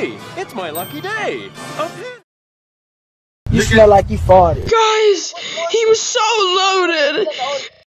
Hey, it's my lucky day. You smell like you farted. Guys, he was so loaded.